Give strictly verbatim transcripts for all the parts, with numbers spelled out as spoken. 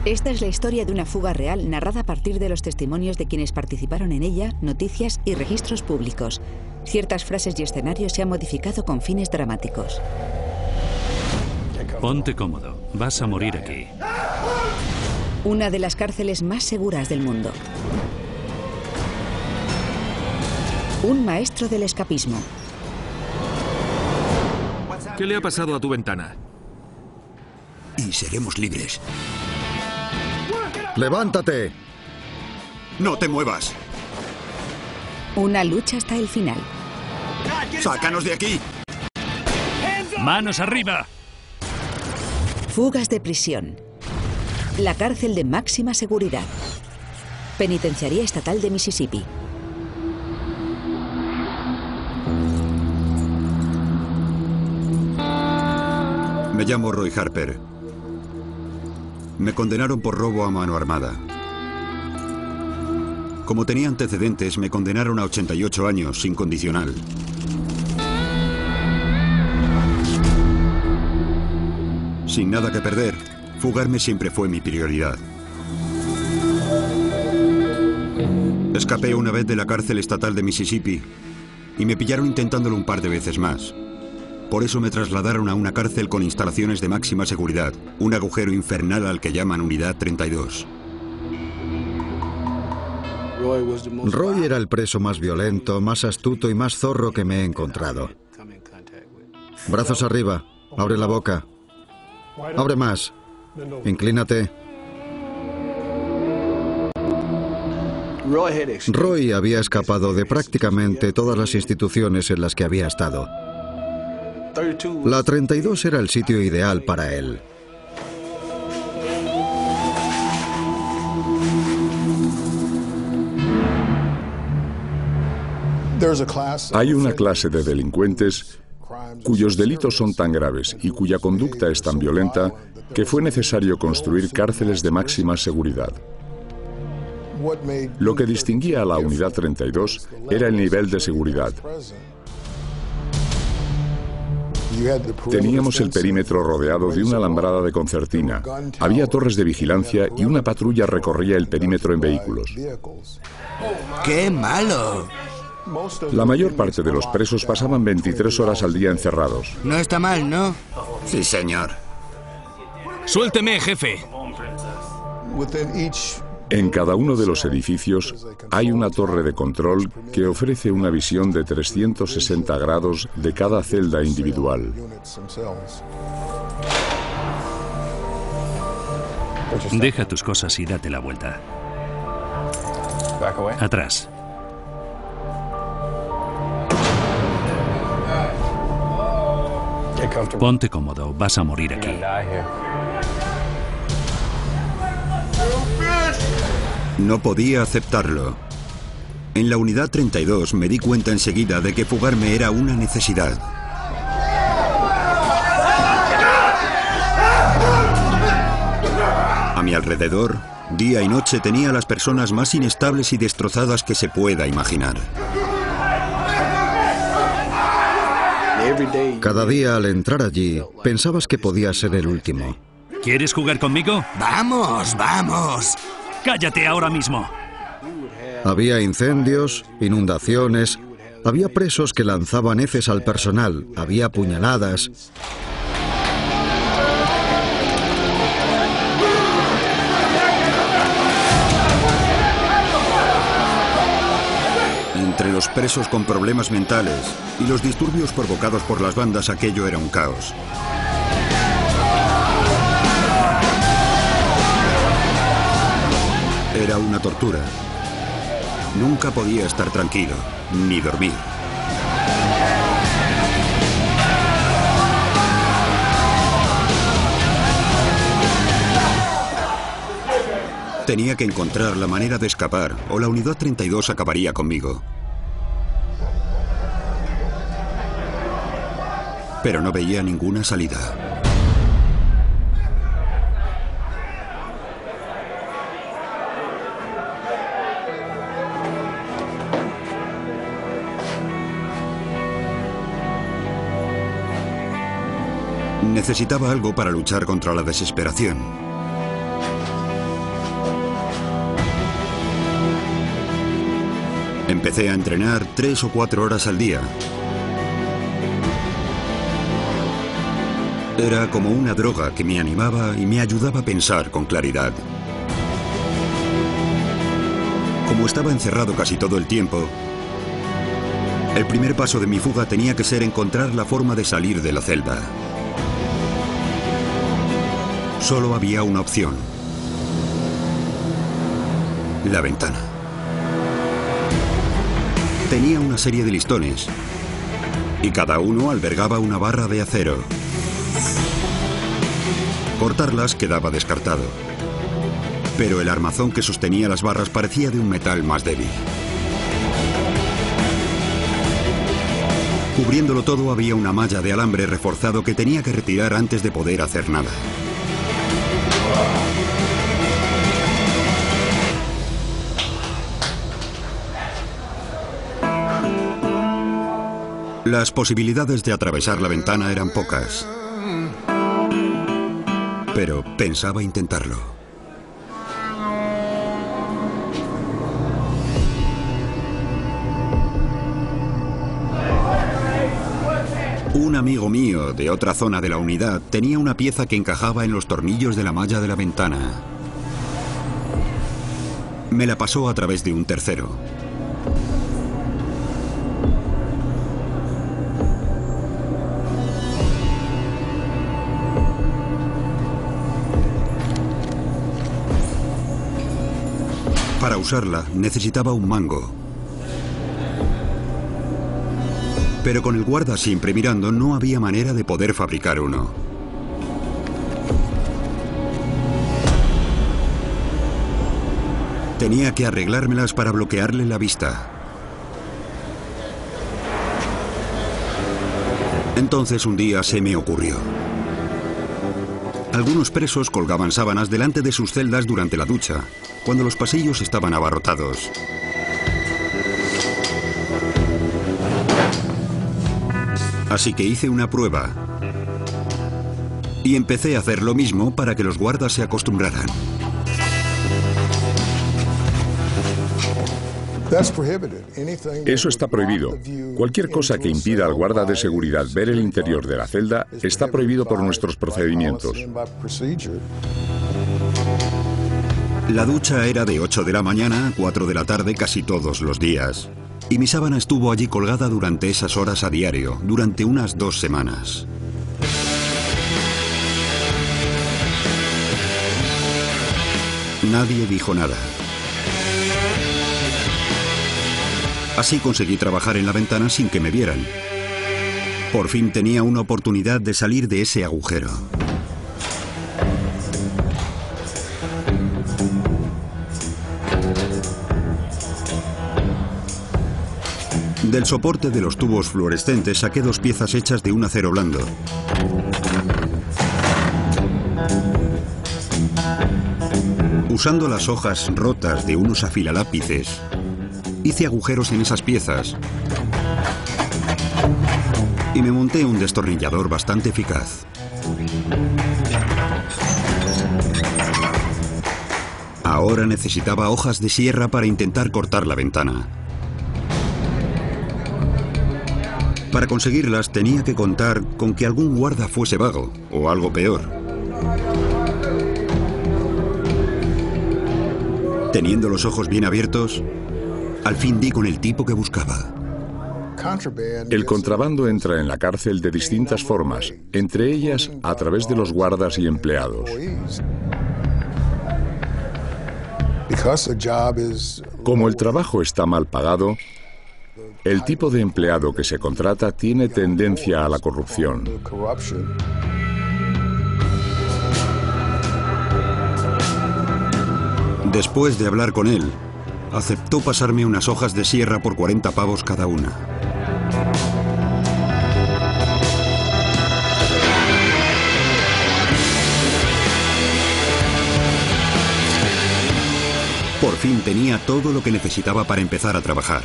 Esta es la historia de una fuga real narrada a partir de los testimonios de quienes participaron en ella, noticias y registros públicos. Ciertas frases y escenarios se han modificado con fines dramáticos. Ponte cómodo, vas a morir aquí. Una de las cárceles más seguras del mundo. Un maestro del escapismo. ¿Qué le ha pasado a tu ventana? Y seremos libres. ¡Levántate! ¡No te muevas! Una lucha hasta el final. ¡Sácanos de aquí! ¡Manos arriba! Fugas de prisión. La cárcel de máxima seguridad. Penitenciaría Estatal de Mississippi. Me llamo Roy Harper. Me condenaron por robo a mano armada. Como tenía antecedentes, me condenaron a ochenta y ocho años, sin condicional. Sin nada que perder, fugarme siempre fue mi prioridad. Escapé una vez de la cárcel estatal de Mississippi y me pillaron intentándolo un par de veces más. Por eso me trasladaron a una cárcel con instalaciones de máxima seguridad, un agujero infernal al que llaman Unidad treinta y dos. Roy era el preso más violento, más astuto y más zorro que me he encontrado. Brazos arriba, abre la boca. Abre más. Inclínate. Roy había escapado de prácticamente todas las instituciones en las que había estado. La treinta y dos era el sitio ideal para él. Hay una clase de delincuentes cuyos delitos son tan graves y cuya conducta es tan violenta que fue necesario construir cárceles de máxima seguridad. Lo que distinguía a la Unidad treinta y dos era el nivel de seguridad. Teníamos el perímetro rodeado de una alambrada de concertina. Había torres de vigilancia y una patrulla recorría el perímetro en vehículos. ¡Qué malo! La mayor parte de los presos pasaban veintitrés horas al día encerrados. No está mal, ¿no? Sí, señor. ¡Suélteme, jefe! En cada uno de los edificios hay una torre de control que ofrece una visión de trescientos sesenta grados de cada celda individual. Deja tus cosas y date la vuelta. Atrás. Ponte cómodo, vas a morir aquí. No podía aceptarlo. En la Unidad treinta y dos me di cuenta enseguida de que fugarme era una necesidad. A mi alrededor, día y noche tenía a las personas más inestables y destrozadas que se pueda imaginar. Cada día al entrar allí, pensabas que podía ser el último. ¿Quieres jugar conmigo? ¡Vamos, vamos! ¡Cállate ahora mismo! Había incendios, inundaciones, había presos que lanzaban heces al personal, había puñaladas. Entre los presos con problemas mentales y los disturbios provocados por las bandas, aquello era un caos. Era una tortura. Nunca podía estar tranquilo, ni dormir. Tenía que encontrar la manera de escapar, o la Unidad treinta y dos acabaría conmigo. Pero no veía ninguna salida. Necesitaba algo para luchar contra la desesperación. Empecé a entrenar tres o cuatro horas al día. Era como una droga que me animaba y me ayudaba a pensar con claridad. Como estaba encerrado casi todo el tiempo, el primer paso de mi fuga tenía que ser encontrar la forma de salir de la celda. Solo había una opción: la ventana. Tenía una serie de listones y cada uno albergaba una barra de acero. Cortarlas quedaba descartado, pero el armazón que sostenía las barras parecía de un metal más débil. Cubriéndolo todo había una malla de alambre reforzado que tenía que retirar antes de poder hacer nada. Las posibilidades de atravesar la ventana eran pocas, pero pensaba intentarlo. Un amigo mío de otra zona de la unidad tenía una pieza que encajaba en los tornillos de la malla de la ventana. Me la pasó a través de un tercero. Para usarla necesitaba un mango. Pero con el guarda siempre mirando no había manera de poder fabricar uno. Tenía que arreglármelas para bloquearle la vista. Entonces un día se me ocurrió. Algunos presos colgaban sábanas delante de sus celdas durante la ducha, cuando los pasillos estaban abarrotados. Así que hice una prueba y empecé a hacer lo mismo para que los guardas se acostumbraran. Eso está prohibido. Cualquier cosa que impida al guarda de seguridad ver el interior de la celda está prohibido por nuestros procedimientos. La ducha era de ocho de la mañana a cuatro de la tarde casi todos los días. Y mi sábana estuvo allí colgada durante esas horas a diario, durante unas dos semanas. Nadie dijo nada. Así conseguí trabajar en la ventana sin que me vieran. Por fin tenía una oportunidad de salir de ese agujero. Del soporte de los tubos fluorescentes saqué dos piezas hechas de un acero blando. Usando las hojas rotas de unos afilalápices, hice agujeros en esas piezas y me monté un destornillador bastante eficaz. Ahora necesitaba hojas de sierra para intentar cortar la ventana. Para conseguirlas tenía que contar con que algún guarda fuese vago, o algo peor. Teniendo los ojos bien abiertos, al fin di con el tipo que buscaba. El contrabando entra en la cárcel de distintas formas, entre ellas a través de los guardas y empleados. Como el trabajo está mal pagado, el tipo de empleado que se contrata tiene tendencia a la corrupción. Después de hablar con él, aceptó pasarme unas hojas de sierra por cuarenta pavos cada una. Por fin tenía todo lo que necesitaba para empezar a trabajar.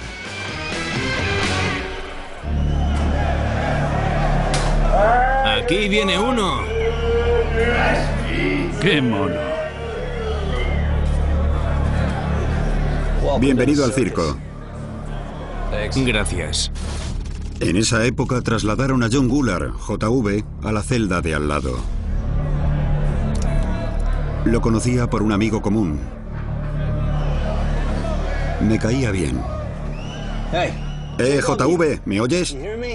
Aquí viene uno. ¡Qué mono! Bienvenido al circo. Gracias. En esa época trasladaron a John Goulart, J V, a la celda de al lado. Lo conocía por un amigo común. Me caía bien. Eh, J V, ¿me oyes?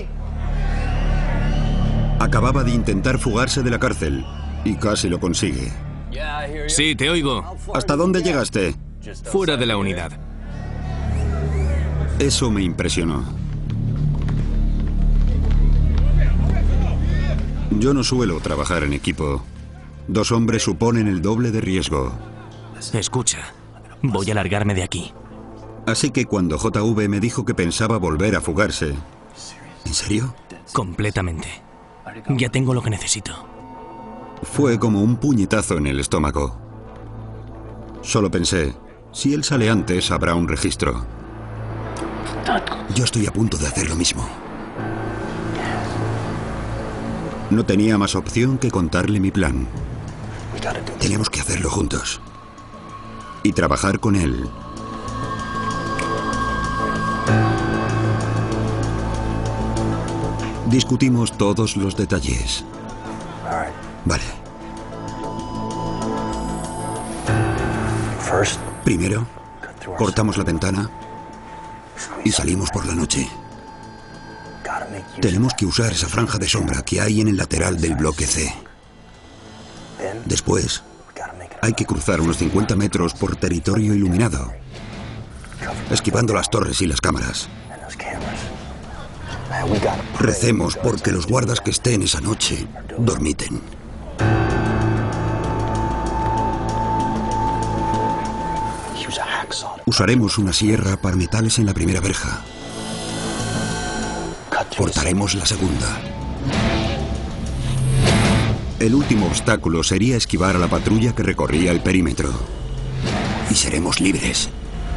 Acababa de intentar fugarse de la cárcel y casi lo consigue. Sí, te oigo. ¿Hasta dónde llegaste? Fuera de la unidad. Eso me impresionó. Yo no suelo trabajar en equipo. Dos hombres suponen el doble de riesgo. Escucha, voy a largarme de aquí. Así que cuando J V me dijo que pensaba volver a fugarse... ¿En serio? Completamente. Ya tengo lo que necesito. Fue como un puñetazo en el estómago. Solo pensé, si él sale antes, habrá un registro. Yo estoy a punto de hacer lo mismo. No tenía más opción que contarle mi plan. Teníamos que hacerlo juntos. Y trabajar con él. Discutimos todos los detalles. Vale. Primero, cortamos la ventana y salimos por la noche. Tenemos que usar esa franja de sombra que hay en el lateral del bloque C. Después, hay que cruzar unos cincuenta metros por territorio iluminado, esquivando las torres y las cámaras. Recemos porque los guardas que estén esa noche dormiten. Usaremos una sierra para metales en la primera verja. Cortaremos la segunda. El último obstáculo sería esquivar a la patrulla que recorría el perímetro. Y seremos libres.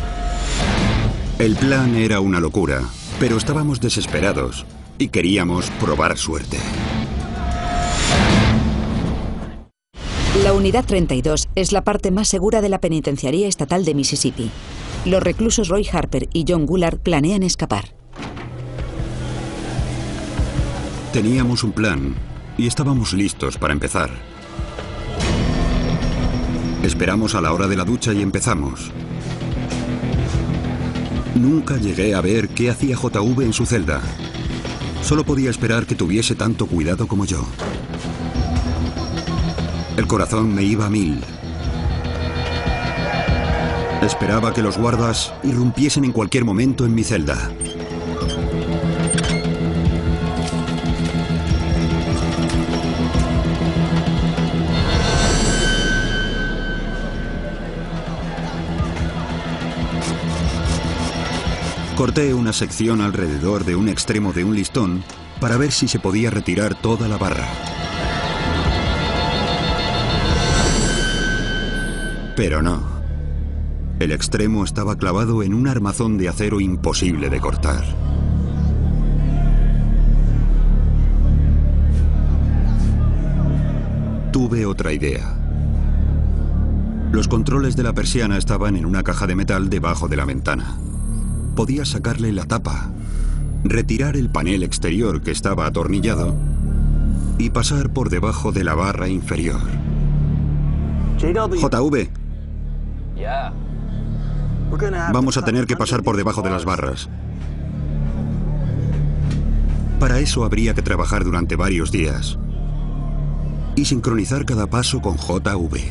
El plan era una locura, pero estábamos desesperados y queríamos probar suerte. La Unidad treinta y dos es la parte más segura de la penitenciaría estatal de Mississippi. Los reclusos Roy Harper y John Goulart planean escapar. Teníamos un plan y estábamos listos para empezar. Esperamos a la hora de la ducha y empezamos. Nunca llegué a ver qué hacía J V en su celda. Solo podía esperar que tuviese tanto cuidado como yo. El corazón me iba a mil. Esperaba que los guardas irrumpiesen en cualquier momento en mi celda. Corté una sección alrededor de un extremo de un listón para ver si se podía retirar toda la barra. Pero no. El extremo estaba clavado en un armazón de acero imposible de cortar. Tuve otra idea. Los controles de la persiana estaban en una caja de metal debajo de la ventana. Podía sacarle la tapa, retirar el panel exterior que estaba atornillado y pasar por debajo de la barra inferior. J V. Vamos a tener que pasar por debajo de las barras. Para eso habría que trabajar durante varios días y sincronizar cada paso con J V.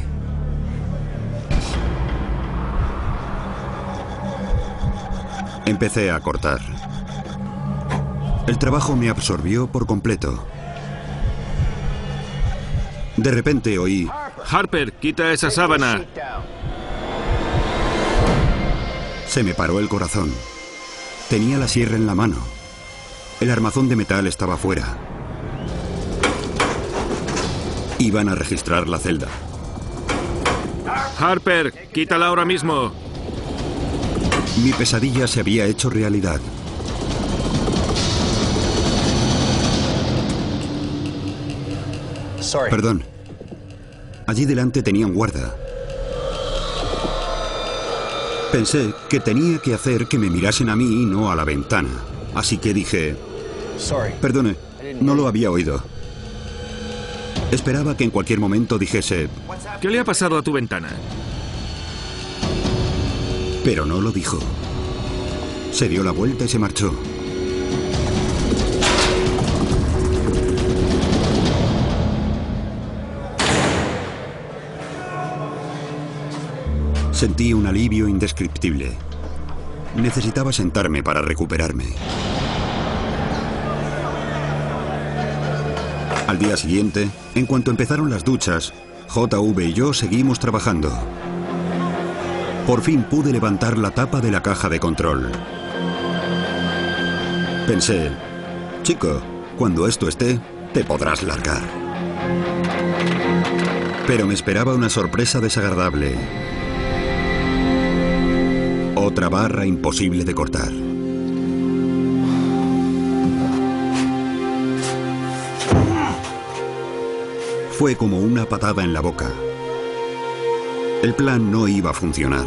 Empecé a cortar. El trabajo me absorbió por completo. De repente oí... Harper, quita esa sábana. Se me paró el corazón. Tenía la sierra en la mano. El armazón de metal estaba fuera. Iban a registrar la celda. Harper, quítala ahora mismo. Mi pesadilla se había hecho realidad. Perdón. Allí delante tenía un guarda. Pensé que tenía que hacer que me mirasen a mí y no a la ventana. Así que dije... Perdone, no lo había oído. Esperaba que en cualquier momento dijese... ¿Qué le ha pasado a tu ventana? Pero no lo dijo. Se dio la vuelta y se marchó. Sentí un alivio indescriptible. Necesitaba sentarme para recuperarme. Al día siguiente, en cuanto empezaron las duchas, J V y yo seguimos trabajando. Por fin pude levantar la tapa de la caja de control. Pensé, chico, cuando esto esté, te podrás largar. Pero me esperaba una sorpresa desagradable. Otra barra imposible de cortar. Fue como una patada en la boca. El plan no iba a funcionar.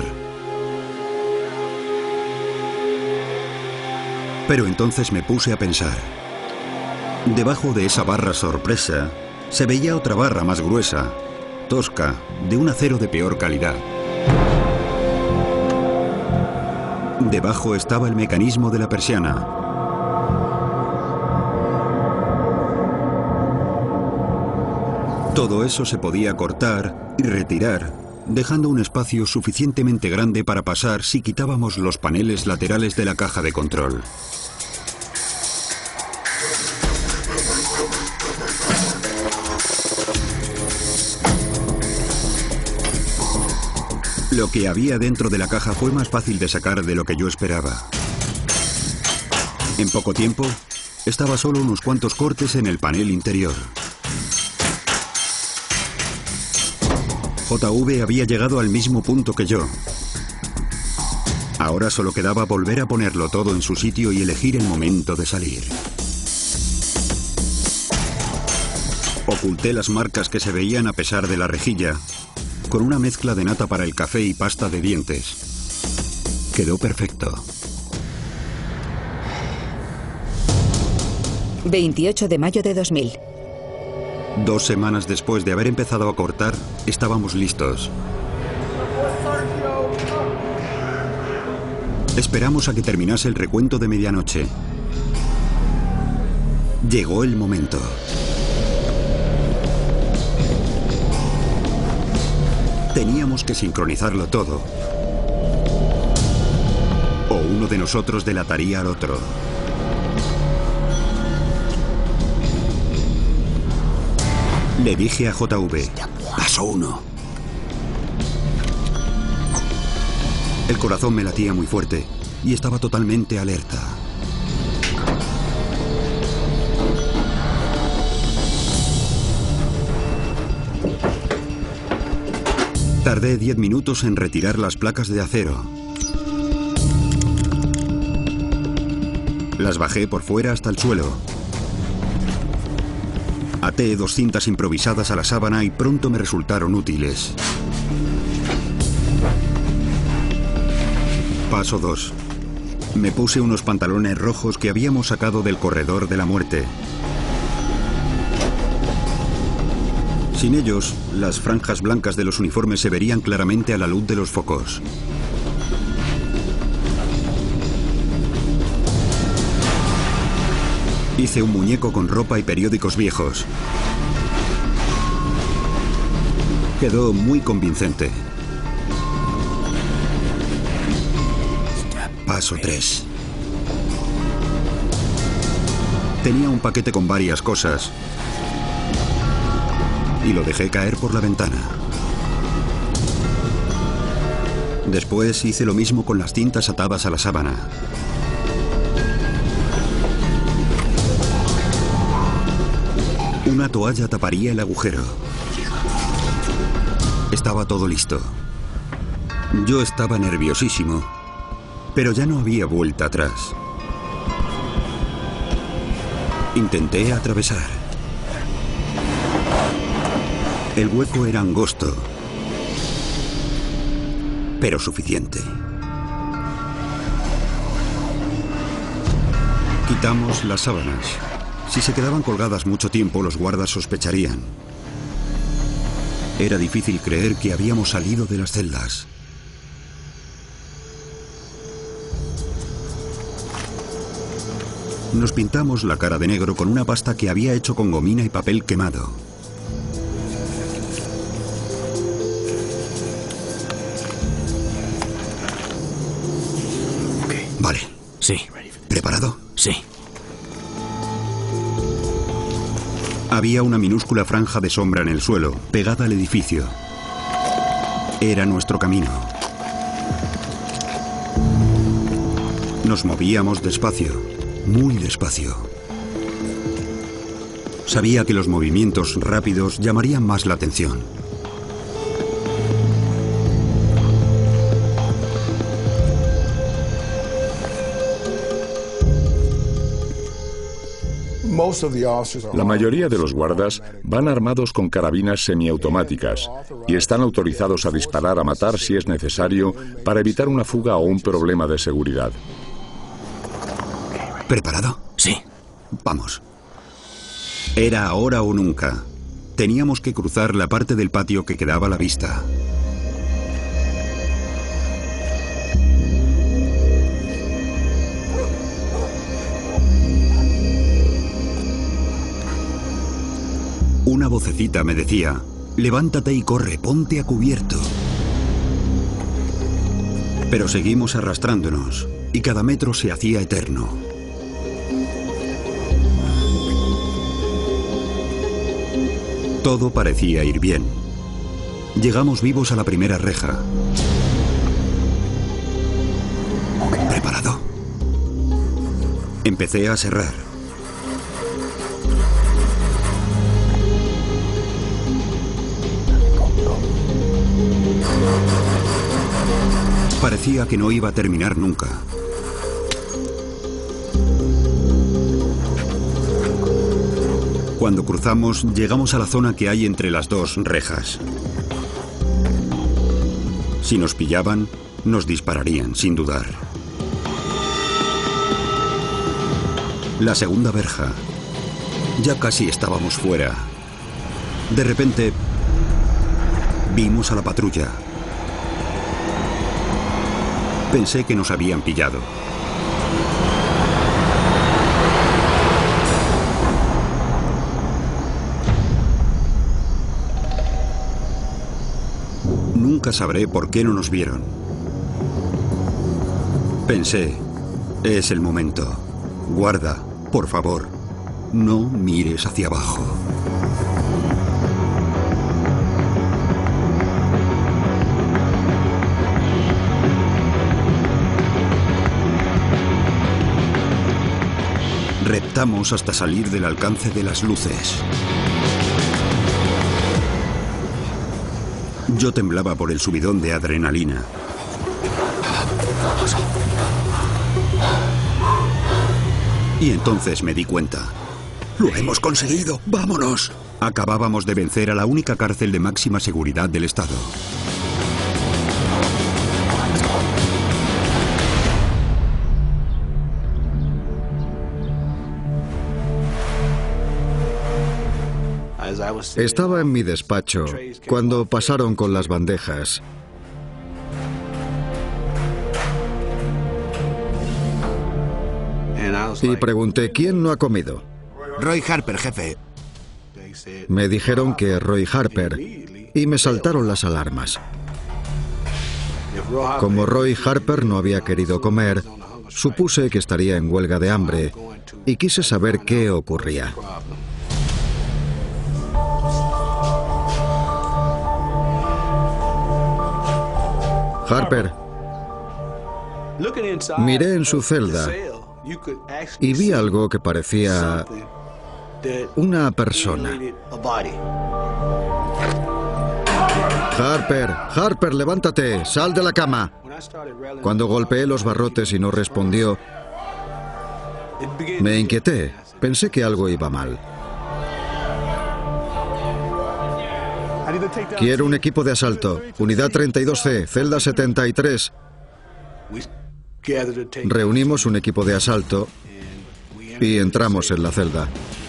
Pero entonces me puse a pensar. Debajo de esa barra sorpresa se veía otra barra más gruesa, tosca, de un acero de peor calidad. Debajo estaba el mecanismo de la persiana. Todo eso se podía cortar y retirar, dejando un espacio suficientemente grande para pasar si quitábamos los paneles laterales de la caja de control. Lo que había dentro de la caja fue más fácil de sacar de lo que yo esperaba. En poco tiempo, estaba solo unos cuantos cortes en el panel interior. J V había llegado al mismo punto que yo. Ahora solo quedaba volver a ponerlo todo en su sitio y elegir el momento de salir. Oculté las marcas que se veían a pesar de la rejilla, con una mezcla de nata para el café y pasta de dientes. Quedó perfecto. veintiocho de mayo de dos mil. Dos semanas después de haber empezado a cortar, estábamos listos. Esperamos a que terminase el recuento de medianoche. Llegó el momento. Teníamos que sincronizarlo todo. O uno de nosotros delataría al otro. Le dije a J V, paso uno. El corazón me latía muy fuerte y estaba totalmente alerta. Tardé diez minutos en retirar las placas de acero. Las bajé por fuera hasta el suelo. Até dos cintas improvisadas a la sábana y pronto me resultaron útiles. Paso dos. Me puse unos pantalones rojos que habíamos sacado del corredor de la muerte. Sin ellos, las franjas blancas de los uniformes se verían claramente a la luz de los focos. Hice un muñeco con ropa y periódicos viejos. Quedó muy convincente. Paso tres. Tenía un paquete con varias cosas y lo dejé caer por la ventana. Después hice lo mismo con las cintas atadas a la sábana. Una toalla taparía el agujero. Estaba todo listo. Yo estaba nerviosísimo, pero ya no había vuelta atrás. Intenté atravesar. El hueco era angosto, pero suficiente. Quitamos las sábanas. Si se quedaban colgadas mucho tiempo, los guardas sospecharían. Era difícil creer que habíamos salido de las celdas. Nos pintamos la cara de negro con una pasta que había hecho con gomina y papel quemado. Vale. Sí. ¿Preparado? Sí. Había una minúscula franja de sombra en el suelo, pegada al edificio. Era nuestro camino. Nos movíamos despacio, muy despacio. Sabía que los movimientos rápidos llamarían más la atención. La mayoría de los guardas van armados con carabinas semiautomáticas y están autorizados a disparar a matar si es necesario para evitar una fuga o un problema de seguridad. ¿Preparado? Sí. Vamos. Era ahora o nunca. Teníamos que cruzar la parte del patio que quedaba a la vista. Una vocecita me decía: levántate y corre, ponte a cubierto. Pero seguimos arrastrándonos y cada metro se hacía eterno. Todo parecía ir bien. Llegamos vivos a la primera reja. ¿Preparado? Empecé a serrar. Parecía que no iba a terminar nunca. Cuando cruzamos, llegamos a la zona que hay entre las dos rejas. Si nos pillaban, nos dispararían, sin dudar. La segunda verja. Ya casi estábamos fuera. De repente, vimos a la patrulla. Pensé que nos habían pillado. Nunca sabré por qué no nos vieron. Pensé, es el momento. Guarda, por favor, no mires hacia abajo. Reptamos hasta salir del alcance de las luces. Yo temblaba por el subidón de adrenalina. Y entonces me di cuenta. ¡Lo hemos conseguido! ¡Vámonos! Acabábamos de vencer a la única cárcel de máxima seguridad del estado. Estaba en mi despacho cuando pasaron con las bandejas. Y pregunté, ¿quién no ha comido? Roy Harper, jefe. Me dijeron que Roy Harper y me saltaron las alarmas. Como Roy Harper no había querido comer, supuse que estaría en huelga de hambre y quise saber qué ocurría. Harper, miré en su celda y vi algo que parecía una persona. Harper, Harper, levántate, sal de la cama. Cuando golpeé los barrotes y no respondió, me inquieté. Pensé que algo iba mal. Quiero un equipo de asalto. Unidad treinta y dos C, celda setenta y tres. Reunimos un equipo de asalto y entramos en la celda.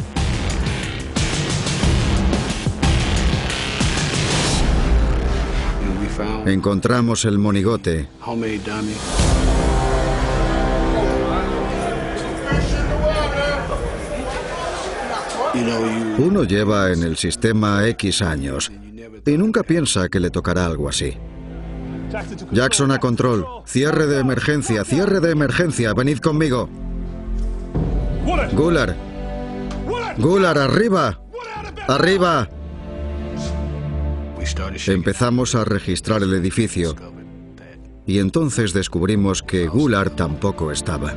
Encontramos el monigote. Uno lleva en el sistema X años y nunca piensa que le tocará algo así. Jackson a control. Cierre de emergencia, cierre de emergencia. Venid conmigo. Gular. Gular, arriba. Arriba. Empezamos a registrar el edificio y entonces descubrimos que Gular tampoco estaba.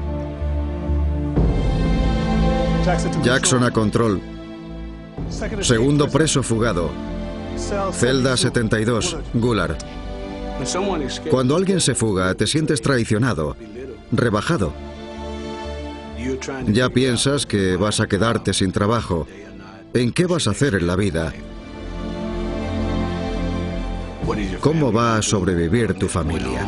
Jackson a control. Segundo preso fugado. Celda setenta y dos. Gular. Cuando alguien se fuga, te sientes traicionado, rebajado. Ya piensas que vas a quedarte sin trabajo. ¿En qué vas a hacer en la vida? ¿Cómo va a sobrevivir tu familia?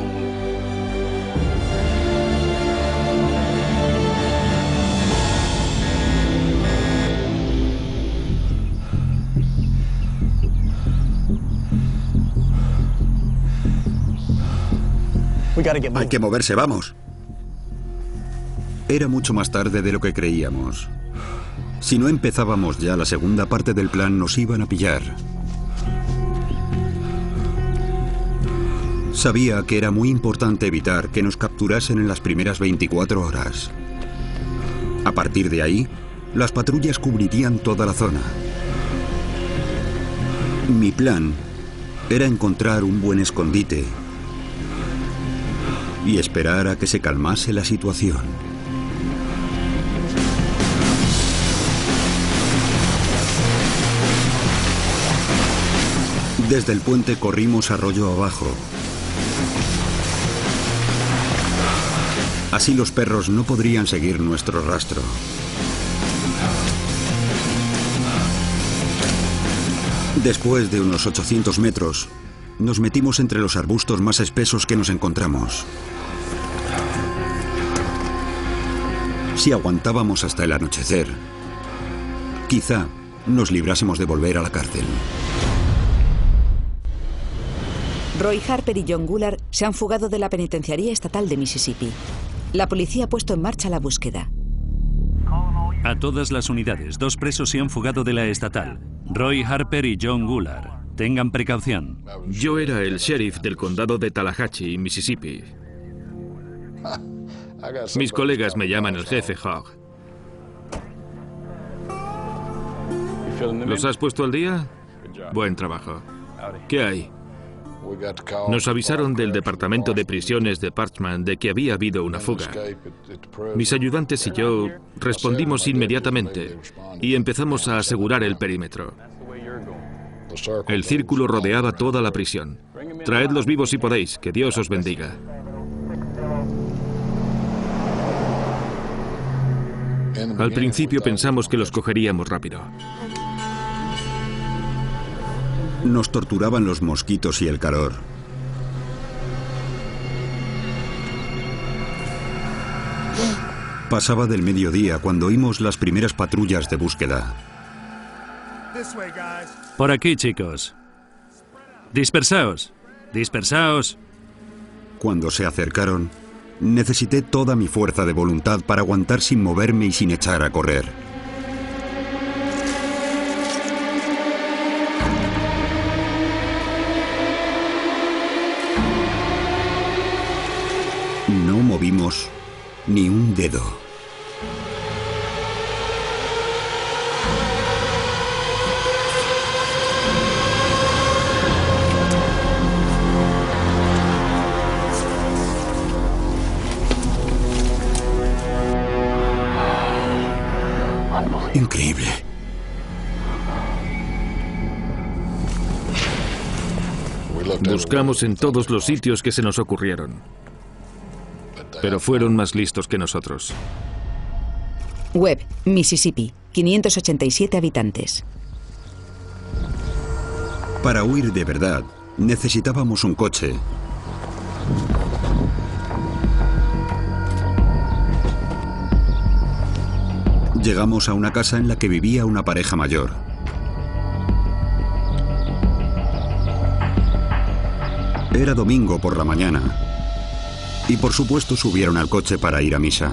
Hay que moverse, vamos. Era mucho más tarde de lo que creíamos. Si no empezábamos ya la segunda parte del plan, nos iban a pillar. Sabía que era muy importante evitar que nos capturasen en las primeras veinticuatro horas. A partir de ahí, las patrullas cubrirían toda la zona. Mi plan era encontrar un buen escondite y esperar a que se calmase la situación. Desde el puente corrimos arroyo abajo. Así los perros no podrían seguir nuestro rastro. Después de unos ochocientos metros, nos metimos entre los arbustos más espesos que nos encontramos. Si aguantábamos hasta el anochecer, quizá nos librásemos de volver a la cárcel. Roy Harper y John Gular se han fugado de la penitenciaría estatal de Mississippi. La policía ha puesto en marcha la búsqueda. A todas las unidades, dos presos se han fugado de la estatal. Roy Harper y John Gular. Tengan precaución. Yo era el sheriff del condado de Tallahatchie, Mississippi. Mis colegas me llaman el jefe Hogg. ¿Los has puesto al día? Buen trabajo. ¿Qué hay? Nos avisaron del Departamento de Prisiones de Parchman de que había habido una fuga. Mis ayudantes y yo respondimos inmediatamente y empezamos a asegurar el perímetro. El círculo rodeaba toda la prisión. Traedlos vivos si podéis, que Dios os bendiga. Al principio pensamos que los cogeríamos rápido. Nos torturaban los mosquitos y el calor. Pasaba del mediodía cuando oímos las primeras patrullas de búsqueda. Por aquí, chicos. Dispersaos. Dispersaos. Cuando se acercaron, necesité toda mi fuerza de voluntad para aguantar sin moverme y sin echar a correr. No movimos ni un dedo. Increíble. Buscamos en todos los sitios que se nos ocurrieron, pero fueron más listos que nosotros. Webb, Mississippi, quinientos ochenta y siete habitantes. Para huir de verdad, necesitábamos un coche. Llegamos a una casa en la que vivía una pareja mayor. Era domingo por la mañana y por supuesto subieron al coche para ir a misa.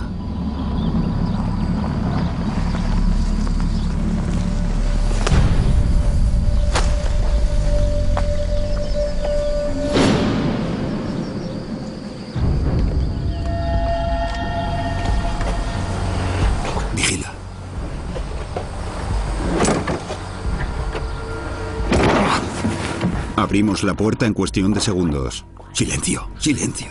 Vigila. Abrimos la puerta en cuestión de segundos. Silencio, silencio.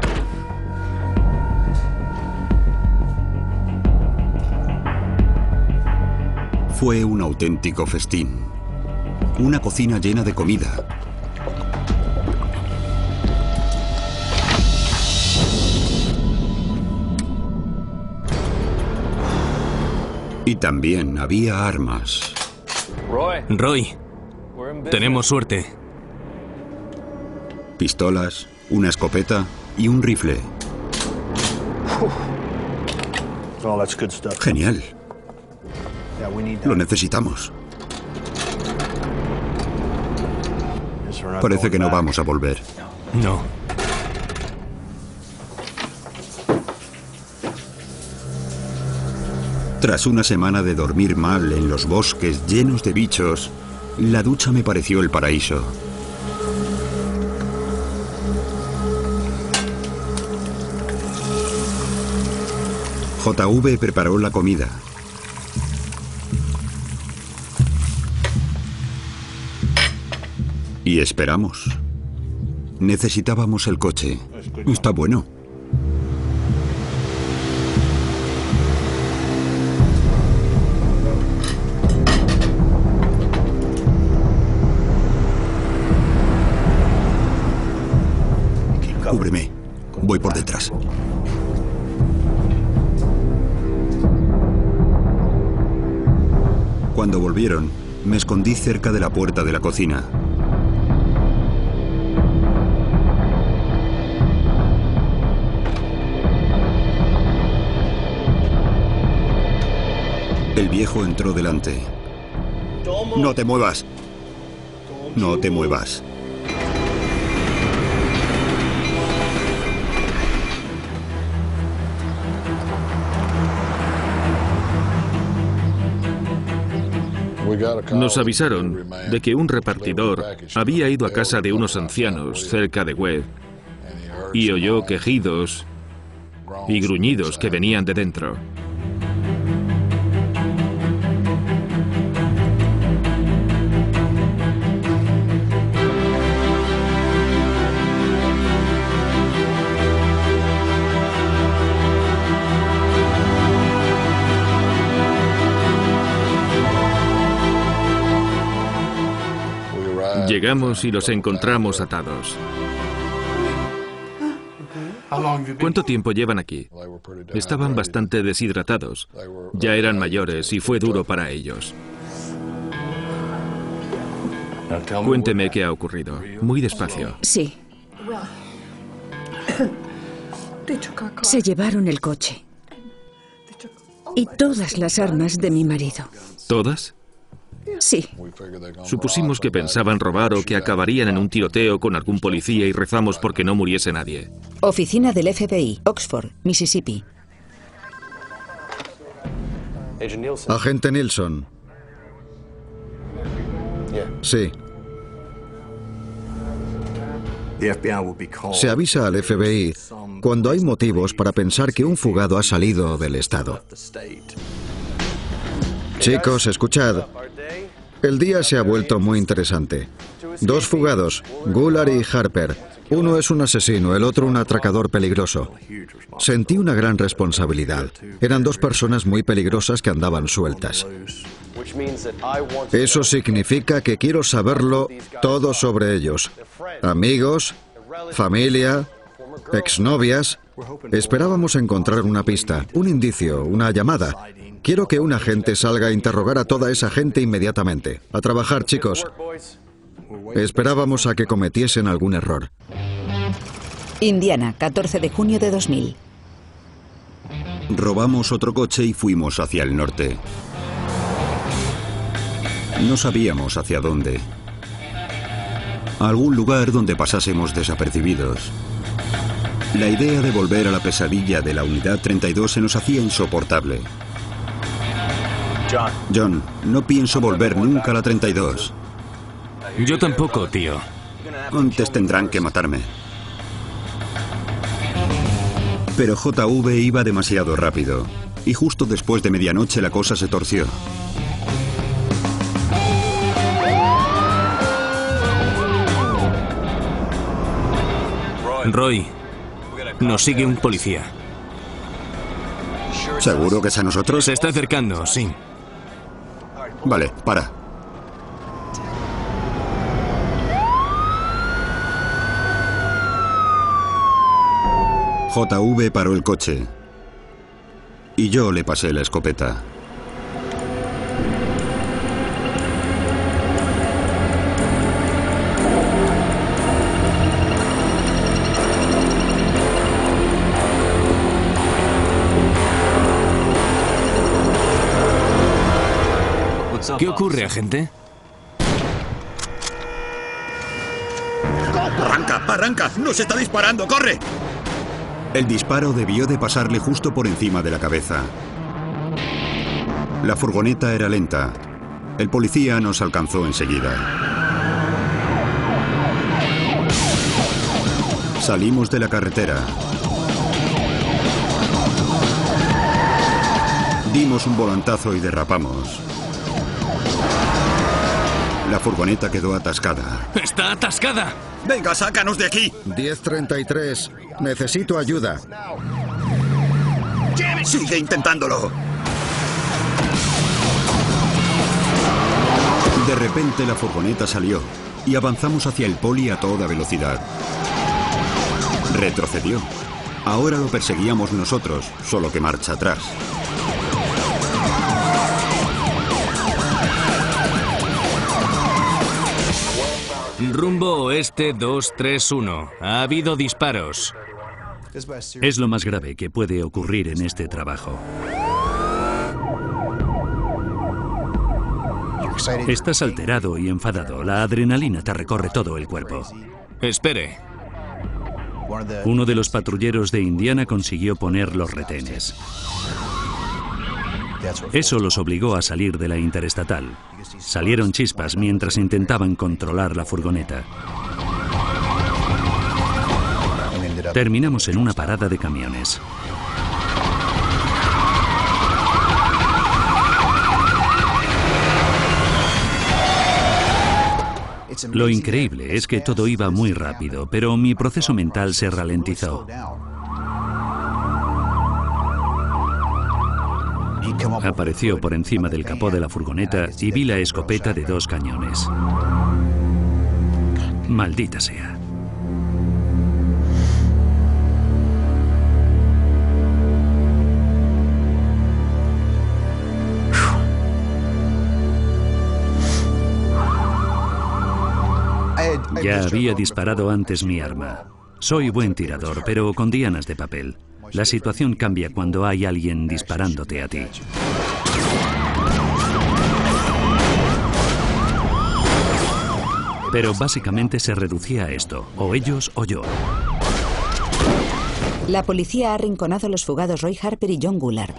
Fue un auténtico festín. Una cocina llena de comida. Y también había armas. Roy, tenemos suerte. Pistolas, una escopeta y un rifle. Genial. Lo necesitamos. Parece que no vamos a volver. No. Tras una semana de dormir mal en los bosques llenos de bichos, la ducha me pareció el paraíso. J V preparó la comida. Y esperamos. Necesitábamos el coche. Está bueno. Cúbreme. Voy por detrás. Cuando volvieron, me escondí cerca de la puerta de la cocina. El viejo entró delante. No te muevas. No te muevas. Nos avisaron de que un repartidor había ido a casa de unos ancianos cerca de Webb y oyó quejidos y gruñidos que venían de dentro. Llegamos y los encontramos atados. ¿Cuánto tiempo llevan aquí? Estaban bastante deshidratados. Ya eran mayores y fue duro para ellos. Cuénteme qué ha ocurrido. Muy despacio. Sí. Se llevaron el coche. Y todas las armas de mi marido. ¿Todas? Sí. Supusimos que pensaban robar o que acabarían en un tiroteo con algún policía y rezamos porque no muriese nadie. Oficina del F B I, Oxford, Mississippi. Agente Nilsson. Sí. Se avisa al F B I cuando hay motivos para pensar que un fugado ha salido del estado. Chicos, escuchad. El día se ha vuelto muy interesante. Dos fugados, Gular y Harper. Uno es un asesino, el otro un atracador peligroso. Sentí una gran responsabilidad. Eran dos personas muy peligrosas que andaban sueltas. Eso significa que quiero saberlo todo sobre ellos. Amigos, familia, exnovias. Esperábamos encontrar una pista, un indicio, una llamada. Quiero que un agente salga a interrogar a toda esa gente inmediatamente. A trabajar, chicos. Esperábamos a que cometiesen algún error. Indiana, catorce de junio de dos mil. Robamos otro coche y fuimos hacia el norte. No sabíamos hacia dónde. A algún lugar donde pasásemos desapercibidos. La idea de volver a la pesadilla de la unidad treinta y dos se nos hacía insoportable. John, no pienso volver nunca a la treinta y dos. Yo tampoco, tío. Antes tendrán que matarme. Pero J V iba demasiado rápido. Y justo después de medianoche la cosa se torció. Roy, nos sigue un policía. ¿Seguro que es a nosotros? Se está acercando, sí. Vale, para. J V paró el coche. Y yo le pasé la escopeta. ¿Qué ocurre, agente? ¡Arranca! ¡Arranca! ¡Nos está disparando! ¡Corre! El disparo debió de pasarle justo por encima de la cabeza. La furgoneta era lenta. El policía nos alcanzó enseguida. Salimos de la carretera. Dimos un volantazo y derrapamos. La furgoneta quedó atascada. ¡Está atascada! ¡Venga, sácanos de aquí! diez treinta y tres. Necesito ayuda. ¡Sigue intentándolo! De repente la furgoneta salió y avanzamos hacia el poli a toda velocidad. Retrocedió. Ahora lo perseguíamos nosotros, solo que marcha atrás. Rumbo oeste dos tres uno. Ha habido disparos. Es lo más grave que puede ocurrir en este trabajo. Estás alterado y enfadado. La adrenalina te recorre todo el cuerpo. Espere. Uno de los patrulleros de Indiana consiguió poner los retenes. Eso los obligó a salir de la interestatal. Salieron chispas mientras intentaban controlar la furgoneta. Terminamos en una parada de camiones. Lo increíble es que todo iba muy rápido, pero mi proceso mental se ralentizó. Apareció por encima del capó de la furgoneta y vi la escopeta de dos cañones. Maldita sea. Ya había disparado antes mi arma. Soy buen tirador, pero con dianas de papel. La situación cambia cuando hay alguien disparándote a ti. Pero básicamente se reducía a esto, o ellos o yo. La policía ha arrinconado a los fugados Roy Harper y John Goulart.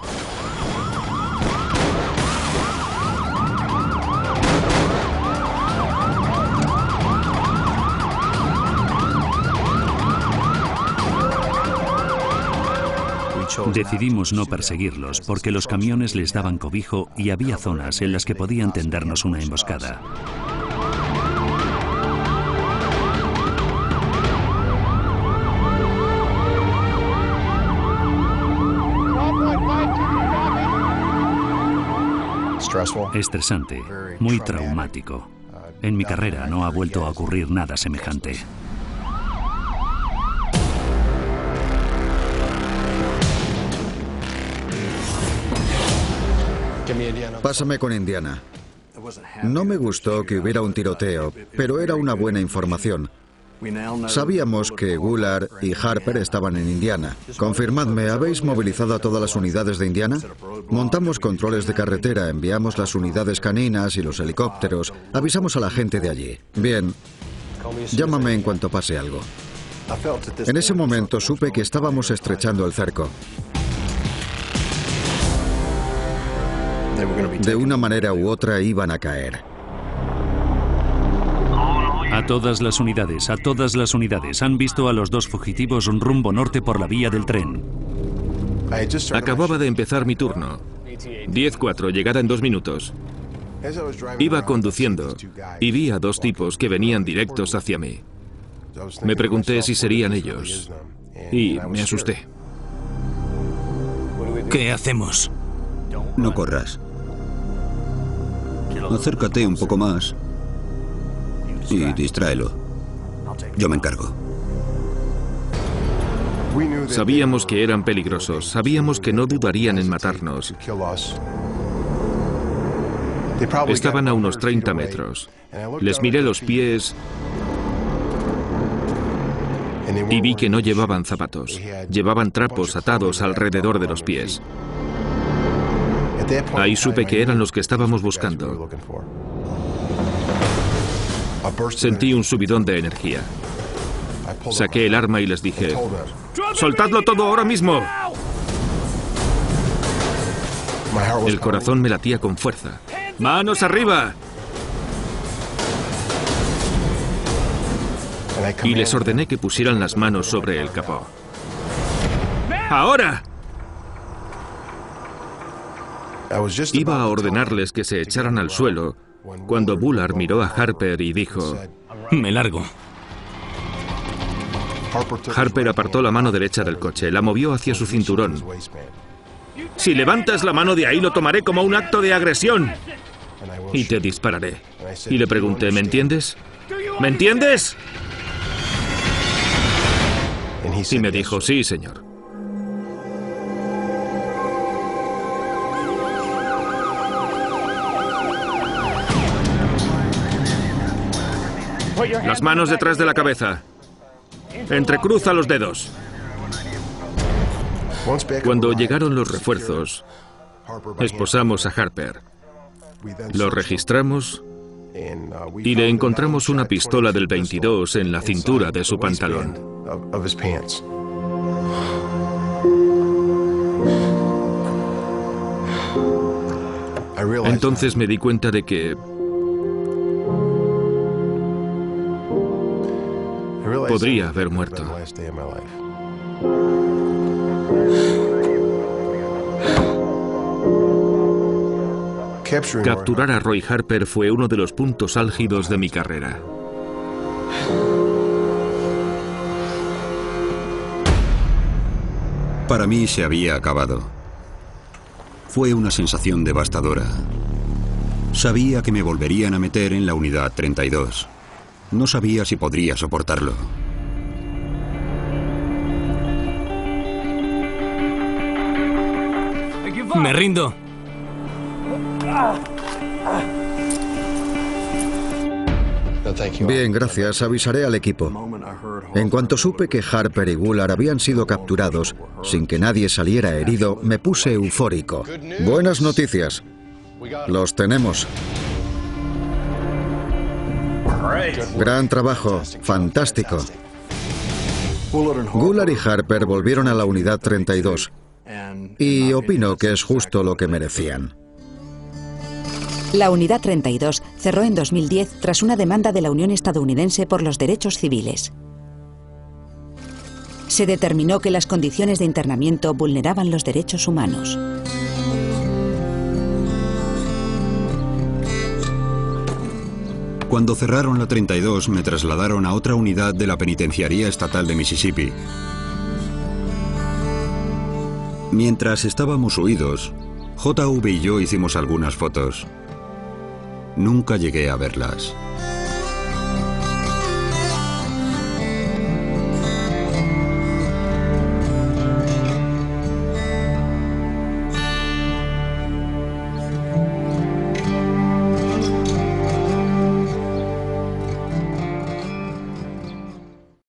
Decidimos no perseguirlos porque los camiones les daban cobijo y había zonas en las que podían tendernos una emboscada. Estresante, muy traumático. En mi carrera no ha vuelto a ocurrir nada semejante. Pásame con Indiana. No me gustó que hubiera un tiroteo, pero era una buena información. Sabíamos que Goulart y Harper estaban en Indiana. Confirmadme, ¿habéis movilizado a todas las unidades de Indiana? Montamos controles de carretera, enviamos las unidades caninas y los helicópteros. Avisamos a la gente de allí. Bien, llámame en cuanto pase algo. En ese momento supe que estábamos estrechando el cerco. De una manera u otra iban a caer. A todas las unidades, a todas las unidades. Han visto a los dos fugitivos rumbo norte por la vía del tren. Acababa de empezar mi turno. diez cuatro, llegada en dos minutos. Iba conduciendo y vi a dos tipos que venían directos hacia mí. Me pregunté si serían ellos y me asusté. ¿Qué hacemos? No corras. Acércate un poco más y distráelo. Yo me encargo. Sabíamos que eran peligrosos, sabíamos que no dudarían en matarnos. Estaban a unos treinta metros. Les miré los pies y vi que no llevaban zapatos. Llevaban trapos atados alrededor de los pies. Ahí supe que eran los que estábamos buscando. Sentí un subidón de energía. Saqué el arma y les dije: ¡soltadlo todo ahora mismo! El corazón me latía con fuerza. ¡Manos arriba! Y les ordené que pusieran las manos sobre el capó. ¡Ahora! Iba a ordenarles que se echaran al suelo cuando Goulart miró a Harper y dijo: me largo. Harper apartó la mano derecha del coche, la movió hacia su cinturón. Si levantas la mano de ahí, lo tomaré como un acto de agresión y te dispararé. Y le pregunté: ¿me entiendes? ¿Me entiendes? Y me dijo: sí, señor. Las manos detrás de la cabeza. Entrecruza los dedos. Cuando llegaron los refuerzos, esposamos a Harper. Lo registramos y le encontramos una pistola del veintidós en la cintura de su pantalón. Entonces me di cuenta de que podría haber muerto. Capturar a Roy Harper fue uno de los puntos álgidos de mi carrera. Para mí se había acabado. Fue una sensación devastadora. Sabía que me volverían a meter en la unidad treinta y dos. No sabía si podría soportarlo. Me rindo. Bien, gracias. Avisaré al equipo. En cuanto supe que Harper y Goulart habían sido capturados, sin que nadie saliera herido, me puse eufórico. Buenas noticias. Los tenemos. Gran trabajo. Fantástico. Goulart y Harper volvieron a la unidad treinta y dos. Y opino que es justo lo que merecían. La Unidad treinta y dos cerró en dos mil diez tras una demanda de la Unión Estadounidense por los derechos civiles. Se determinó que las condiciones de internamiento vulneraban los derechos humanos. Cuando cerraron la treinta y dos, me trasladaron a otra unidad de la Penitenciaría Estatal de Mississippi. Mientras estábamos huidos, J V y yo hicimos algunas fotos. Nunca llegué a verlas.